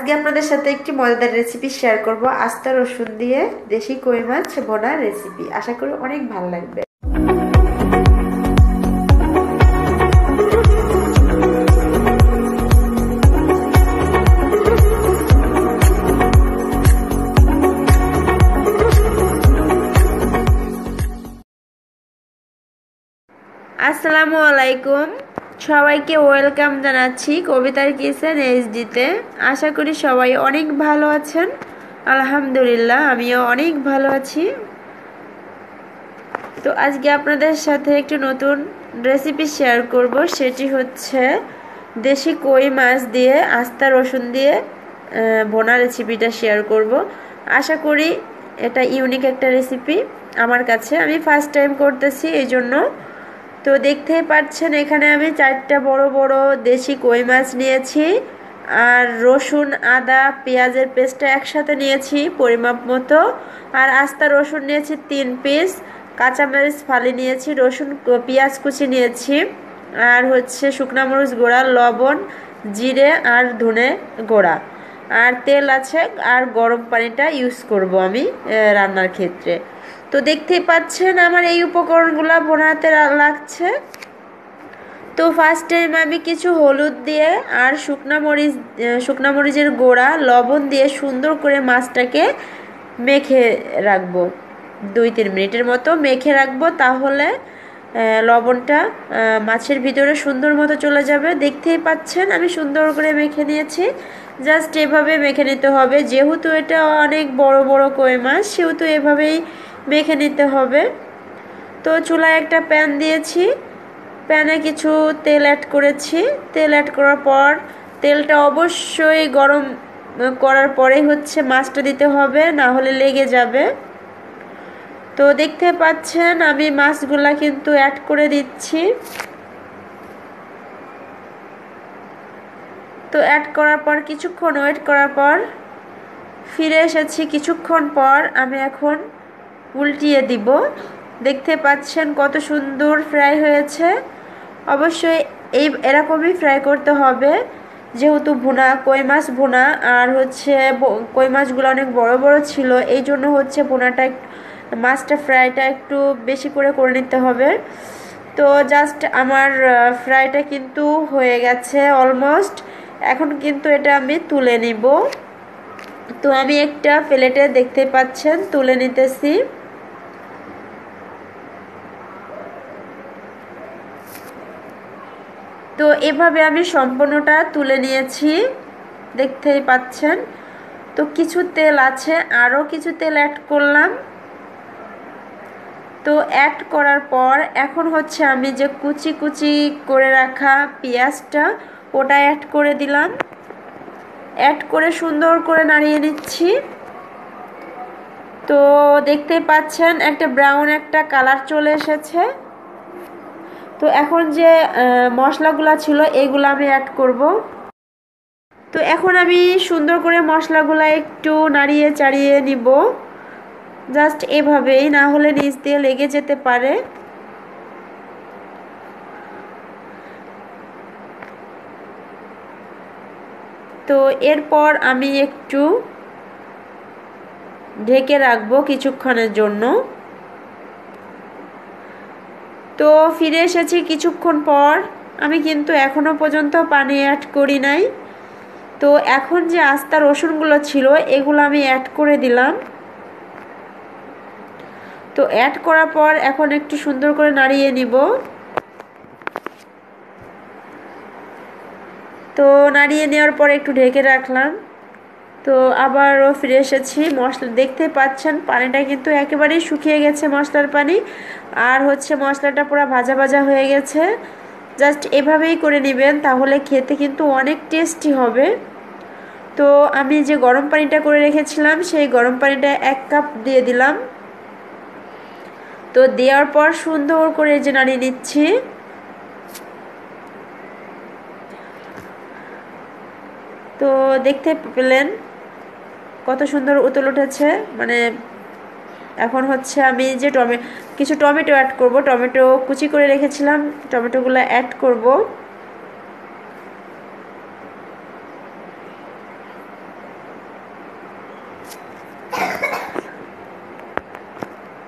আজকে আপনাদের সাথে একটি মজাদার রেসিপি শেয়ার করব, আস্তা রসুন দিয়ে দেশি কই মাছ ভোনার রেসিপি। আশা করি অনেক ভালো লাগবে। আসসালামু আলাইকুম, সবাইকে ওয়েলকাম জানাচ্ছি কবিতার কিচেন এইচডিতে। আশা করি সবাই অনেক ভালো আছেন। আলহামদুলিল্লাহ, আমিও অনেক ভালো আছি। তো আজকে আপনাদের সাথে একটি নতুন রেসিপি শেয়ার করব, সেটি হচ্ছে দেশি কই মাছ দিয়ে আস্তা রসুন দিয়ে ভোনা রেসিপিটা শেয়ার করব। আশা করি এটা ইউনিক একটা রেসিপি আমার কাছে, আমি ফার্স্ট টাইম করতেছি এই জন্য। তো দেখতেই পাচ্ছেন এখানে আমি 4টা বড় বড় দেশি কই মাছ নিয়েছি, আর রসুন আদা পেঁয়াজের পেস্টটা একসাথে নিয়েছি পরিমাপ মতো, আর আস্তা রসুন নিয়েছি 3 পিস, কাঁচামরিচ ফালি নিয়েছি, রসুন পেঁয়াজ কুচি নিয়েছি, আর হচ্ছে শুকনা মরিচ গুঁড়া, লবণ, জিরে আর ধনে গুঁড়া, আর তেল আছে, আর গরম পানিটা ইউজ করব আমি রান্নার ক্ষেত্রে। তো দেখতেই পাচ্ছেন আমার এই উপকরণগুলো বানাতে লাগছে। তো ফার্স্ট টাইম আমি কিছু হলুদ দিয়ে আর শুকনা মরিচের গুঁড়া লবণ দিয়ে সুন্দর করে মাছটাকে মেখে রাখবো, 2-3 মিনিটের মতো মেখে রাখবো, তাহলে লবণটা মাছের ভিতরে সুন্দর মতো চলে যাবে। দেখতেই পাচ্ছেন আমি সুন্দর করে মেখে নিয়েছি। জাস্ট এভাবে মেখে নিতে হবে, যেহেতু এটা অনেক বড় বড় কই মাছ সেহেতু এভাবেই মেখে নিতে হবে। তো চুলায় একটা প্যান দিয়েছি, প্যানে কিছু তেল অ্যাড করেছি। তেল অ্যাড করার পর তেলটা অবশ্যই গরম করার পরেই হচ্ছে মাছটা দিতে হবে, না হলে লেগে যাবে। তো দেখতে পাচ্ছেন আমি মাছগুলা কিন্তু অ্যাড করে দিচ্ছি। তো অ্যাড করার পর কিছুক্ষণ ওয়েট করার পর ফিরে এসেছি। কিছুক্ষণ পর আমি এখন উল্টিয়ে দিব। দেখতে পাচ্ছেন কত সুন্দর ফ্রাই হয়েছে। অবশ্যই এরকমই ফ্রাই করতে হবে, যেহেতু ভুনা কই মাছ ভুনা, আর হচ্ছে কই মাছগুলো অনেক বড় বড় ছিল, এই জন্য হচ্ছে ভুনাটা মাছটা ফ্রাইটা একটু বেশি করে নিতে হবে। তো জাস্ট আমার ফ্রাইটা কিন্তু হয়ে গেছে অলমোস্ট। এখন কিন্তু এটা আমি তুলে নিব। তো আমি একটা প্লেটে দেখতে পাচ্ছেন তুলে নিতেছি। তো এভাবে আমি সম্পূর্ণটা তুলে নিয়েছি, দেখতেই পাচ্ছেন। তো কিছু তেল আছে, আরও কিছু তেল অ্যাড করলাম। তো অ্যাড করার পর এখন হচ্ছে আমি যে কুচি কুচি করে রাখা পেঁয়াজটা ওটা অ্যাড করে দিলাম। অ্যাড করে সুন্দর করে নাড়িয়ে নিচ্ছি। তো দেখতেই পাচ্ছেন একটা ব্রাউন একটা কালার চলে এসেছে। তো এখন যে মশলাগুলো ছিল এগুলো আমি অ্যাড করব। তো এখন আমি সুন্দর করে মশলাগুলো একটু নাড়িয়ে চাড়িয়ে নিব, জাস্ট এভাবেই, না হলে নিচ দিয়ে লেগে যেতে পারে। তো এরপর আমি একটু ঢেকে রাখবো কিছুক্ষণের জন্য। তো ফিরে এসেছি কিছুক্ষণ পর, আমি কিন্তু এখনো পর্যন্ত পানি অ্যাড করি নাই। তো এখন যে আস্তা রসুনগুলো ছিল এগুলো আমি অ্যাড করে দিলাম। তো অ্যাড করার পর এখন একটু সুন্দর করে নাড়িয়ে নিব। তো নাড়িয়ে নেওয়ার পর একটু ঢেকে রাখলাম। তো আবারও ফিরে এসেছি। মশলা দেখতে পাচ্ছেন পানিটা কিন্তু একেবারেই শুকিয়ে গেছে, মশলার পানি, আর হচ্ছে মশলাটা পুরো ভাজা ভাজা হয়ে গেছে। জাস্ট এভাবেই করে নেবেন, তাহলে খেতে কিন্তু অনেক টেস্টি হবে। তো আমি যে গরম পানিটা করে রেখেছিলাম সেই গরম পানিটা 1 কাপ দিয়ে দিলাম। তো দেওয়ার পর সুন্দর করে যে নাড়িয়ে নিচ্ছি। তো দেখতে পেলেন কত সুন্দর উতল উঠেছে। মানে এখন হচ্ছে আমি যে কিছু টমেটো অ্যাড করব, টমেটো কুচি করে রেখেছিলাম, টমেটোগুলো অ্যাড করব।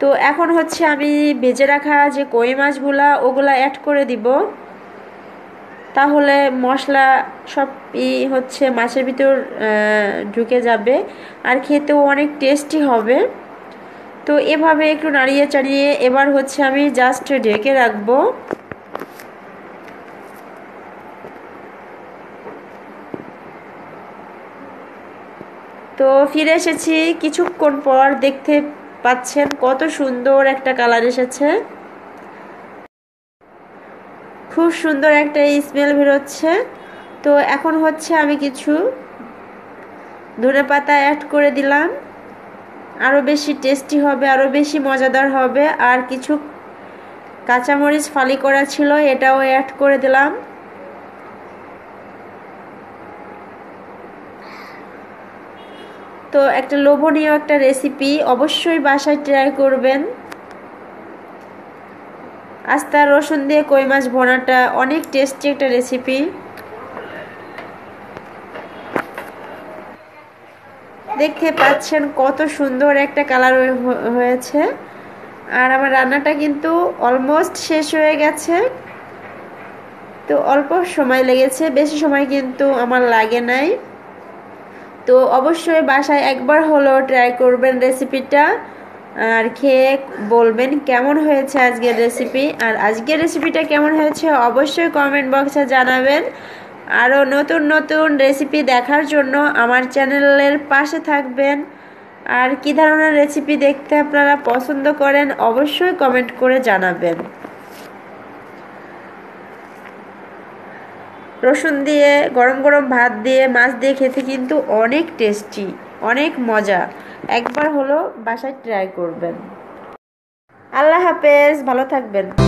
তো এখন হচ্ছে আমি ভেজে রাখা যে কই মাছগুলা ওগুলা অ্যাড করে দিব, তাহলে মশলা সবই হচ্ছে মাছের ভিতর ঢুকে যাবে আর খেতেও অনেক টেস্টি হবে। তো এভাবে একটু নাড়িয়ে চাড়িয়ে এবার হচ্ছে আমি জাস্ট ঢেকে রাখবো। তো ফিরে এসেছি কিছুক্ষণ পর, দেখতে পাচ্ছেন কত সুন্দর একটা কালার এসেছে, খুব সুন্দর একটা স্মেল বেরোচ্ছে। তো এখন হচ্ছে আমি কিছু ধনেপাতা অ্যাড করে দিলাম, আরও বেশি টেস্টি হবে, আরও বেশি মজাদার হবে। আর কিছু কাঁচামরিচ ফালি করা ছিল, এটাও অ্যাড করে দিলাম। তো একটা লোভনীয় একটা রেসিপি, অবশ্যই বাসায় ট্রাই করবেন। আস্তা রসুন দিয়ে কই মাছ ভোনাটা অনেক টেস্টি একটা রেসিপি। দেখতে পাচ্ছেন কত সুন্দর একটা কালার হয়েছে। আর আমার রান্নাটা কিন্তু অলমোস্ট শেষ হয়ে গেছে। তো অল্প সময় লেগেছে, বেশি সময় কিন্তু আমার লাগে নাই। তো অবশ্যই বাসায় একবার হলেও ট্রাই করবেন রেসিপিটা, আর খেয়ে বলবেন কেমন হয়েছে আজকের রেসিপি। আর আজকের রেসিপিটা কেমন হয়েছে অবশ্যই কমেন্ট বক্সে জানাবেন। আরও নতুন নতুন রেসিপি দেখার জন্য আমার চ্যানেলের পাশে থাকবেন। আর কী ধরনের রেসিপি দেখতে আপনারা পছন্দ করেন অবশ্যই কমেন্ট করে জানাবেন। রসুন দিয়ে গরম গরম ভাত দিয়ে মাছ দিয়ে খেতে কিন্তু অনেক টেস্টি, অনেক মজা। একবার হলো বাসায় ট্রাই করবেন। আল্লাহ হাফেজ, ভালো থাকবেন।